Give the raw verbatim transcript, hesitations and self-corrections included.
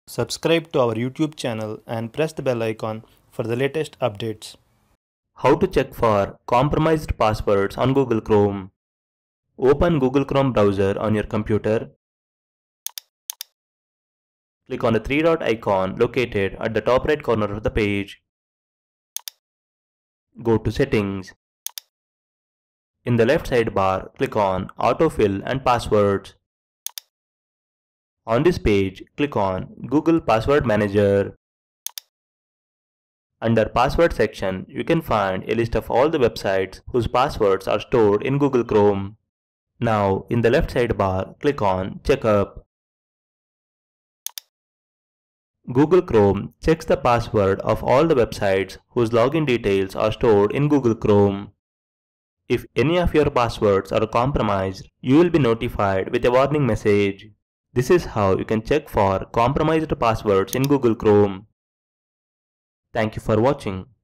Subscribe to our YouTube channel and press the bell icon for the latest updates. How to check for compromised passwords on Google Chrome. Open Google Chrome browser on your computer. Click on the three dot icon located at the top right corner of the page. Go to Settings. In the left sidebar, click on Autofill and Passwords. On this page, click on Google Password Manager. Under Password section, you can find a list of all the websites whose passwords are stored in Google Chrome. Now, in the left sidebar, click on Checkup. Google Chrome checks the password of all the websites whose login details are stored in Google Chrome. If any of your passwords are compromised, you will be notified with a warning message. This is how you can check for compromised passwords in Google Chrome. Thank you for watching.